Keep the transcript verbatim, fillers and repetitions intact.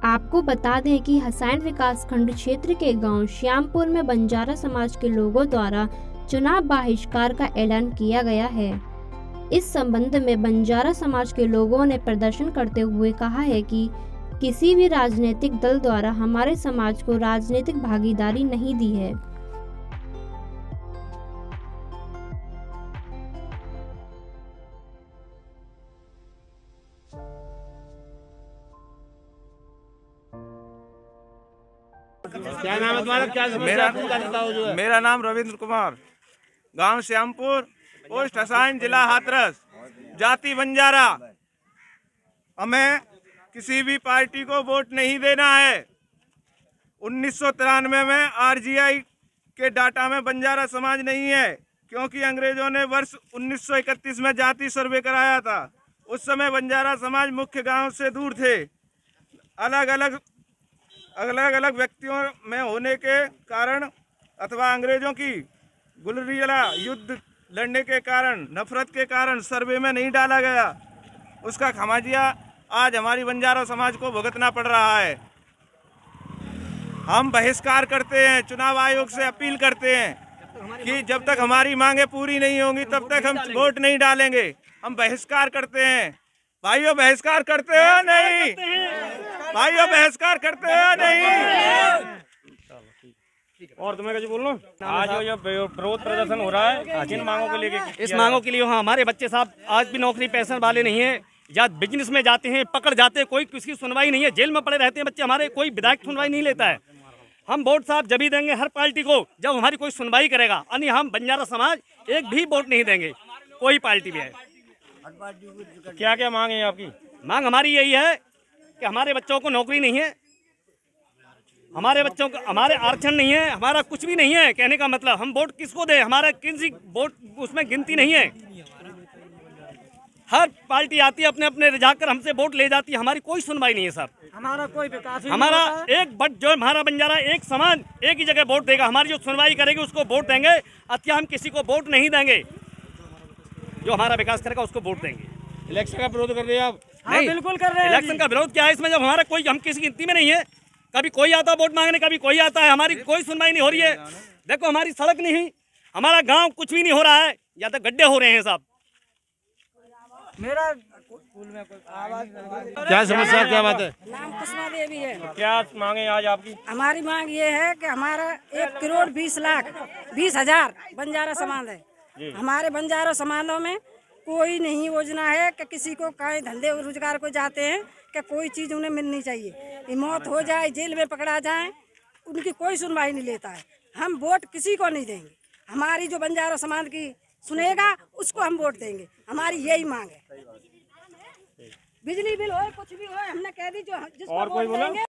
आपको बता दें कि हसैन विकासखंड क्षेत्र के गांव श्यामपुर में बंजारा समाज के लोगों द्वारा चुनाव बहिष्कार का ऐलान किया गया है। इस संबंध में बंजारा समाज के लोगों ने प्रदर्शन करते हुए कहा है कि किसी भी राजनीतिक दल द्वारा हमारे समाज को राजनीतिक भागीदारी नहीं दी है। क्या नाम है तुम्हारा? क्या मेरा जो है? मेरा नाम रविंद्र कुमार, गांव श्यामपुर, पोस्ट हसैन, जिला हाथरस, जाति बंजारा। हमें किसी भी पार्टी को वोट नहीं देना है। उन्नीस सौ तिरानवे में आरजीआई के डाटा में बंजारा समाज नहीं है, क्योंकि अंग्रेजों ने वर्ष उन्नीस सौ इकतीस में जाति सर्वे कराया था। उस समय बंजारा समाज मुख्य गांव से दूर थे। अलग अलग अलग अलग व्यक्तियों में होने के कारण अथवा अंग्रेजों की गुलरिया युद्ध लड़ने के कारण, नफरत के कारण सर्वे में नहीं डाला गया। उसका खमियाजा आज हमारी बंजारा समाज को भुगतना पड़ रहा है। हम बहिष्कार करते हैं, चुनाव आयोग से अपील करते हैं कि जब तक हमारी मांगे पूरी नहीं होंगी तब तक हम वोट नहीं डालेंगे। हम बहिष्कार करते हैं। भाइयों, बहिष्कार करते हो नहीं? भाइयों, बहिष्कार करते हो नहीं? और तुम्हें कुछ बोलना? आज जो विरोध प्रदर्शन हो रहा है, जिन मांगों को लेके, इस मांगों के लिए हाँ, हमारे बच्चे साहब आज भी नौकरी पेंशन वाले नहीं है, या बिजनेस में जाते हैं, पकड़ जाते हैं, कोई किसी की सुनवाई नहीं है, जेल में पड़े रहते हैं बच्चे हमारे, कोई विधायक सुनवाई नहीं लेता है। हम वोट साहब जब ही देंगे हर पार्टी को जब हमारी कोई सुनवाई करेगा, अन्य हम बंजारा समाज एक भी वोट नहीं देंगे, कोई पार्टी भी है। क्या क्या मांग है आपकी? मांग हमारी यही है कि हमारे बच्चों को नौकरी नहीं है, हमारे बच्चों को हमारे आरक्षण नहीं है, हमारा कुछ भी नहीं है। कहने का मतलब हम वोट किसको दें? हमारा किसी वोट उसमें गिनती नहीं है। हर पार्टी आती है अपने अपने रिझा कर हमसे वोट ले जाती है, हमारी कोई सुनवाई नहीं है साहब। हमारा कोई विकास हमारा एक बट जो हमारा बंजारा एक समाज एक ही जगह वोट देगा, हमारी जो सुनवाई करेगी उसको वोट देंगे, अत्या हम किसी को वोट नहीं देंगे। जो हमारा विकास करेगा उसको वोट देंगे। इलेक्शन का विरोध कर रहे हैं आप? हाँ, बिल्कुल कर रहे हैं। इलेक्शन का विरोध क्या है इसमें? जब हमारा कोई हम किसी गिनती में नहीं है, कभी कोई आता है वोट मांगने, कभी कोई आता है, हमारी कोई सुनवाई नहीं हो रही है। देखो हमारी सड़क नहीं हुई, हमारा गांव कुछ भी नहीं हो रहा है, या तो गड्ढे हो रहे हैं साहब। मेरा क्या समस्या, क्या बात है? नाम कुसुमा देवी है। क्या मांगे आज आपकी? हमारी मांग ये है कि हमारा एक करोड़ बीस लाख बीस हजार बंजारा समाज है। हमारे बंजारा समाजों में कोई नहीं योजना है कि किसी को कहीं धंधे रोजगार को जाते हैं कि कोई चीज़ उन्हें मिलनी चाहिए। मौत हो जाए, जेल में पकड़ा जाए, उनकी कोई सुनवाई नहीं लेता है। हम वोट किसी को नहीं देंगे। हमारी जो बंजारा समाज की सुनेगा उसको हम वोट देंगे। हमारी यही मांग है। बिजली बिल हो, कुछ भी हो, हमने कह दी जो जिसको और कोई वोट बोला? देंगे।